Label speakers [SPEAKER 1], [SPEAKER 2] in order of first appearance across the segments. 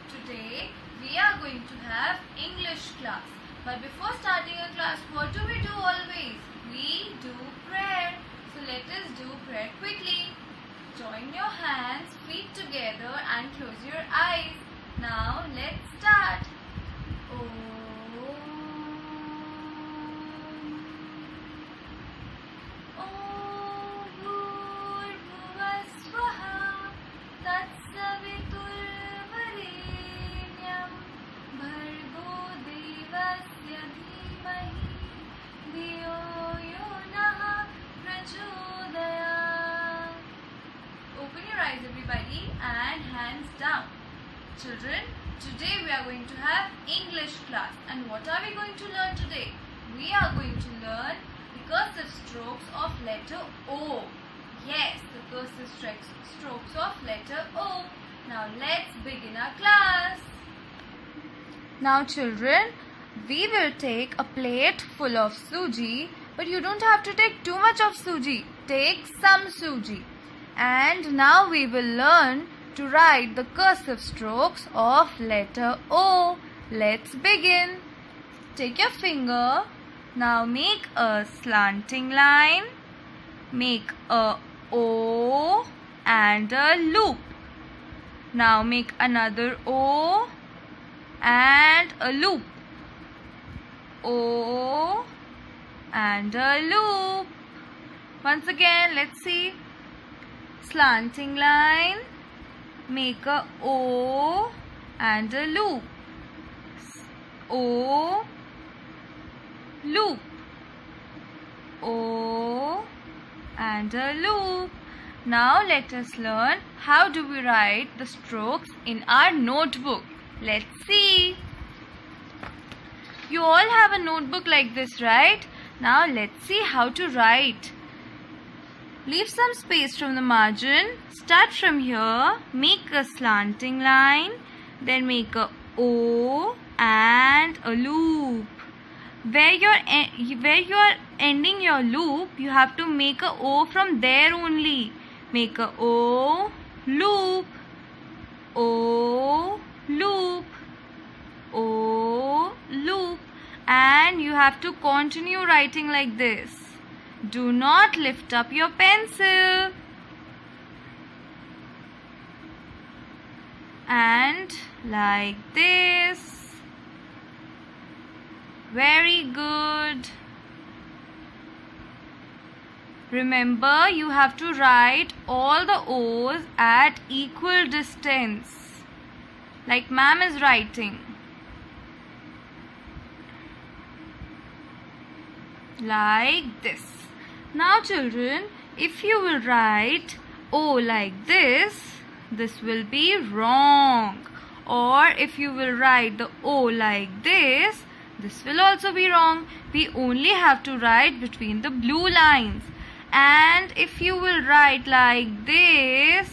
[SPEAKER 1] Today we are going to have English class. But before starting a class, what do we do always? We do prayer. So let us do prayer quickly. Join your hands, feet together and close your eyes. Now let's start. Everybody, and hands down. Children, today we are going to have English class. And what are we going to learn today? We are going to learn the cursive strokes of letter O. Yes, the cursive strokes of letter O. Now let's begin our class. Now children, we will take a plate full of suji, but you don't have to take too much of suji. Take some suji. And now we will learn to write the cursive strokes of letter O. Let's begin. Take your finger. Now make a slanting line. Make a O and a loop. Now make another O and a loop. O and a loop. Once again, let's see. Slanting line, make a O and a loop. O, loop. O and a loop. Now let us learn how do we write the strokes in our notebook. Let's see. You all have a notebook like this, right? Now let's see how to write. Leave some space from the margin. Start from here. Make a slanting line. Then make a O and a loop. Where you are ending your loop, you have to make a O from there only. Make a O, loop. O, loop. O, loop. And you have to continue writing like this. Do not lift up your pencil. And like this. Very good. Remember, you have to write all the O's at equal distance, like ma'am is writing. Like this. Now children, if you will write O like this, this will be wrong. Or if you will write the O like this will also be wrong. We only have to write between the blue lines. And if you will write like this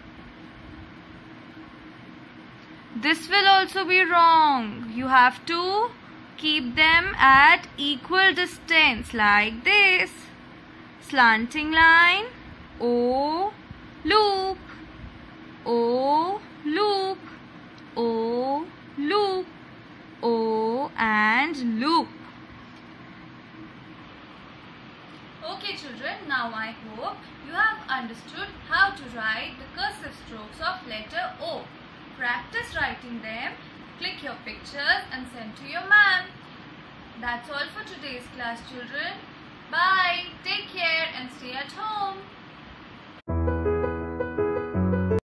[SPEAKER 1] will also be wrong. You have to keep them at equal distance like this. Slanting line, O, loop, O, loop, O, loop, O and loop. Okay children, now I hope you have understood how to write the cursive strokes of letter O. Practice writing them, click your pictures and send to your ma'am. That's all for today's class children.